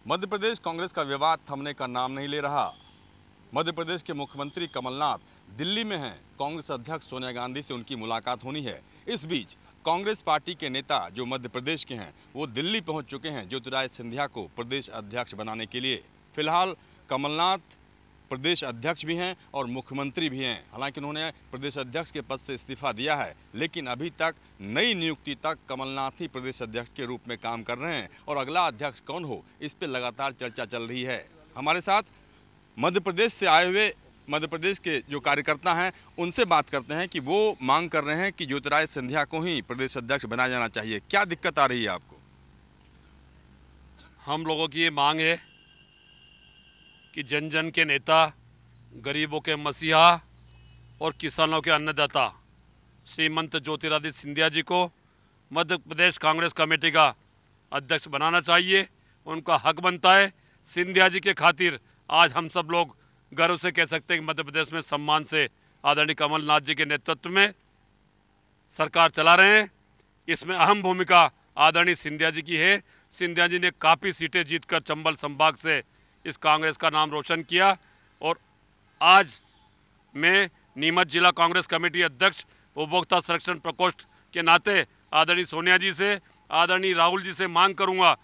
मध्य प्रदेश कांग्रेस का विवाद थमने का नाम नहीं ले रहा। मध्य प्रदेश के मुख्यमंत्री कमलनाथ दिल्ली में हैं। कांग्रेस अध्यक्ष सोनिया गांधी से उनकी मुलाकात होनी है। इस बीच कांग्रेस पार्टी के नेता जो मध्य प्रदेश के हैं वो दिल्ली पहुंच चुके हैं ज्योतिरादित्य सिंधिया को प्रदेश अध्यक्ष बनाने के लिए। फिलहाल कमलनाथ प्रदेश अध्यक्ष भी हैं और मुख्यमंत्री भी हैं। हालांकि उन्होंने प्रदेश अध्यक्ष के पद से इस्तीफा दिया है, लेकिन अभी तक नई नियुक्ति तक कमलनाथ ही प्रदेश अध्यक्ष के रूप में काम कर रहे हैं और अगला अध्यक्ष कौन हो इस पर लगातार चर्चा चल रही है। हमारे साथ मध्य प्रदेश से आए हुए मध्य प्रदेश के जो कार्यकर्ता हैं उनसे बात करते हैं कि वो मांग कर रहे हैं कि ज्योतिरादित्य सिंधिया को ही प्रदेश अध्यक्ष बनाया जाना चाहिए। क्या दिक्कत आ रही है आपको? हम लोगों की ये मांग है कि जन जन के नेता, गरीबों के मसीहा और किसानों के अन्नदाता श्रीमंत ज्योतिरादित्य सिंधिया जी को मध्य प्रदेश कांग्रेस कमेटी का अध्यक्ष बनाना चाहिए। उनका हक बनता है। सिंधिया जी के खातिर आज हम सब लोग गर्व से कह सकते हैं कि मध्य प्रदेश में सम्मान से आदरणीय कमलनाथ जी के नेतृत्व में सरकार चला रहे हैं। इसमें अहम भूमिका आदरणीय सिंधिया जी की है। सिंधिया जी ने काफ़ी सीटें जीतकर चंबल संभाग से इस कांग्रेस का नाम रोशन किया और आज मैं नीमच जिला कांग्रेस कमेटी अध्यक्ष उपभोक्ता संरक्षण प्रकोष्ठ के नाते आदरणीय सोनिया जी से, आदरणीय राहुल जी से मांग करूंगा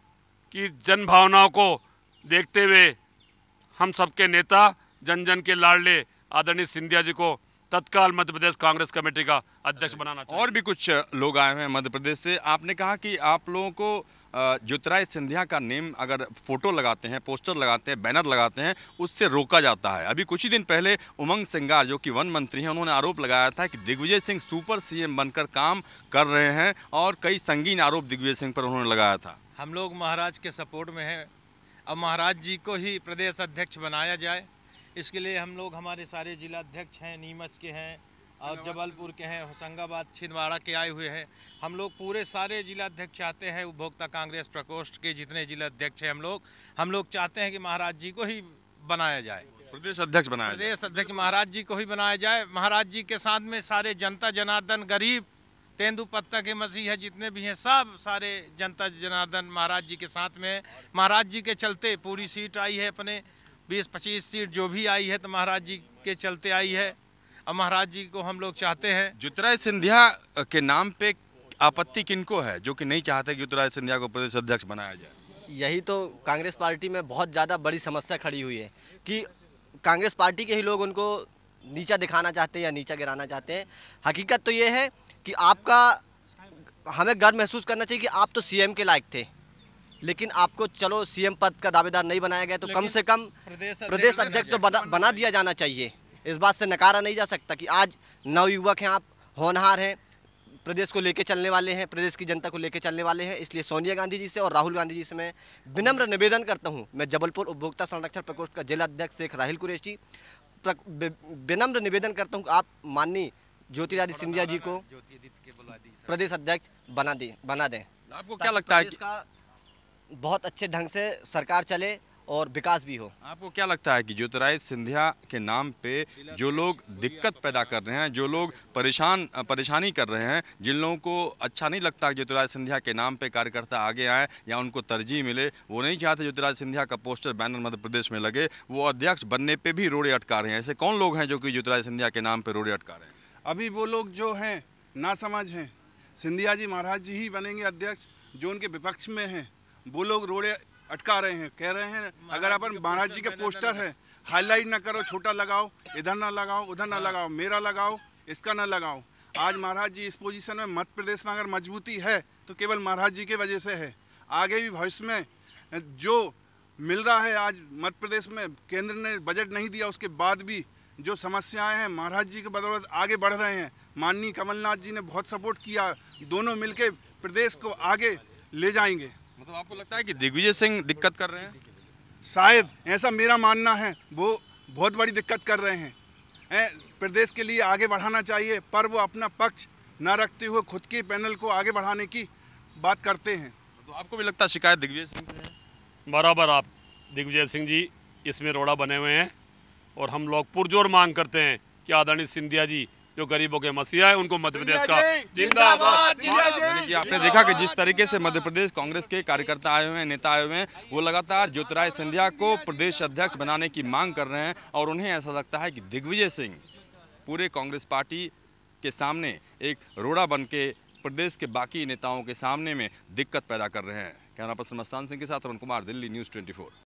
कि जन भावनाओं को देखते हुए हम सबके नेता, जन जन के लाडले आदरणीय सिंधिया जी को तत्काल मध्य प्रदेश कांग्रेस कमेटी का अध्यक्ष बनाना चाहिए। और भी कुछ लोग आए हुए हैं मध्य प्रदेश से। आपने कहा कि आप लोगों को ज्योतिरादित्य सिंधिया का नेम अगर फोटो लगाते हैं, पोस्टर लगाते हैं, बैनर लगाते हैं, उससे रोका जाता है। अभी कुछ ही दिन पहले उमंग सिंगार जो कि वन मंत्री हैं, उन्होंने आरोप लगाया था कि दिग्विजय सिंह सुपर सीएम बनकर काम कर रहे हैं और कई संगीन आरोप दिग्विजय सिंह पर उन्होंने लगाया था। हम लोग महाराज के सपोर्ट में हैं। अब महाराज जी को ही प्रदेश अध्यक्ष बनाया जाए, इसके लिए हम लोग, हमारे सारे जिला अध्यक्ष हैं, नीमच के हैं और जबलपुर के हैं, होशंगाबाद छिंदवाड़ा के आए हुए हैं। हम लोग पूरे सारे जिला अध्यक्ष चाहते हैं, उपभोक्ता कांग्रेस प्रकोष्ठ के जितने जिला अध्यक्ष हैं हम लोग चाहते हैं कि महाराज जी को ही बनाया जाए, प्रदेश अध्यक्ष बनाया जाए। प्रदेश अध्यक्ष महाराज जी को ही बनाया जाए। महाराज जी के साथ में सारे जनता जनार्दन, गरीब, तेंदुपत्ता के मसीहा जितने भी हैं, सब सारे जनता जनार्दन महाराज जी के साथ में। महाराज जी के चलते पूरी सीट आई है, अपने 20-25 सीट जो भी आई है तो महाराज जी के चलते आई है। अब महाराज जी को हम लोग चाहते हैं। ज्योतिरादित्य सिंधिया के नाम पे आपत्ति किनको है जो कि नहीं चाहते कि ज्योतिरादित्य सिंधिया को प्रदेश अध्यक्ष बनाया जाए? यही तो कांग्रेस पार्टी में बहुत ज़्यादा बड़ी समस्या खड़ी हुई है कि कांग्रेस पार्टी के ही लोग उनको नीचा दिखाना चाहते हैं या नीचा गिराना चाहते हैं। हकीकत तो ये है कि हमें गर्व महसूस करना चाहिए कि आप तो सीएम के लायक थे, लेकिन आपको चलो सीएम पद का दावेदार नहीं बनाया गया तो कम से कम प्रदेश अध्यक्ष तो बना दिया जाना चाहिए। इस बात से नकारा नहीं जा सकता कि आज नवयुवक हैं, आप होनहार हैं, प्रदेश को लेके चलने वाले हैं, प्रदेश की जनता को लेके चलने वाले हैं। इसलिए सोनिया गांधी जी से और राहुल गांधी जी से मैं विनम्र निवेदन करता हूं। मैं जबलपुर उपभोक्ता संरक्षण प्रकोष्ठ का जिला अध्यक्ष शेख राहिल कुरैशी विनम्र निवेदन करता हूं कि आप माननीय ज्योतिरादित्य सिंधिया जी को प्रदेश अध्यक्ष बना दें। आपको क्या लगता है कि बहुत अच्छे ढंग से सरकार चले और विकास भी हो? आपको क्या लगता है कि ज्योतिरादित्य सिंधिया के नाम पे जो लोग दिक्कत पैदा कर रहे हैं, जो लोग परेशानी कर रहे हैं, जिन लोगों को अच्छा नहीं लगता कि ज्योतिरादित्य सिंधिया के नाम पे कार्यकर्ता आगे आए या उनको तरजीह मिले, वो नहीं चाहते ज्योतिरादित्य सिंधिया का पोस्टर बैनर मध्य प्रदेश में लगे, वो अध्यक्ष बनने पे भी रोड़े अटका रहे हैं? ऐसे कौन लोग हैं जो कि ज्योतिरादित्य सिंधिया के नाम पे रोड़े अटका रहे हैं? अभी वो लोग जो हैं नासमझ हैं। सिंधिया जी महाराज जी ही बनेंगे अध्यक्ष। जो उनके विपक्ष में हैं वो लोग रोड़े अटका रहे हैं, कह रहे हैं अगर अपन महाराज जी के पोस्टर है हाईलाइट ना करो, छोटा लगाओ, इधर ना लगाओ, उधर ना लगाओ, मेरा लगाओ, इसका ना लगाओ। आज महाराज जी इस पोजीशन में मध्य प्रदेश में अगर मजबूती है तो केवल महाराज जी के वजह से है। आगे भी भविष्य में जो मिल रहा है, आज मध्य प्रदेश में केंद्र ने बजट नहीं दिया, उसके बाद भी जो समस्याएं हैं महाराज जी के बदौलत आगे बढ़ रहे हैं। माननीय कमलनाथ जी ने बहुत सपोर्ट किया, दोनों मिलके प्रदेश को आगे ले जाएंगे। मतलब आपको लगता है कि दिग्विजय सिंह दिक्कत कर रहे हैं? शायद ऐसा मेरा मानना है, वो बहुत बड़ी दिक्कत कर रहे हैं। प्रदेश के लिए आगे बढ़ाना चाहिए पर वो अपना पक्ष न रखते हुए खुद के पैनल को आगे बढ़ाने की बात करते हैं। तो आपको भी लगता है शिकायत दिग्विजय सिंह से है? बराबर आप दिग्विजय सिंह जी इसमें रोड़ा बने हुए हैं और हम लोग पुरजोर मांग करते हैं कि आदरणीय सिंधिया जी जो गरीबों के मसीहा है उनको मध्य प्रदेश का जिंदाबाद। कि आपने देखा कि जिस तरीके से मध्य प्रदेश कांग्रेस के कार्यकर्ता आए हुए हैं, नेता आए हुए हैं, वो लगातार ज्योतिरादित्य सिंधिया को प्रदेश अध्यक्ष बनाने की मांग कर रहे हैं और उन्हें ऐसा लगता है कि दिग्विजय सिंह पूरे कांग्रेस पार्टी के सामने एक रोड़ा बन के प्रदेश के बाकी नेताओं के सामने में दिक्कत पैदा कर रहे हैं। कैमरा पर्सन मस्तान सिंह के साथ अरुण कुमार, दिल्ली, News24।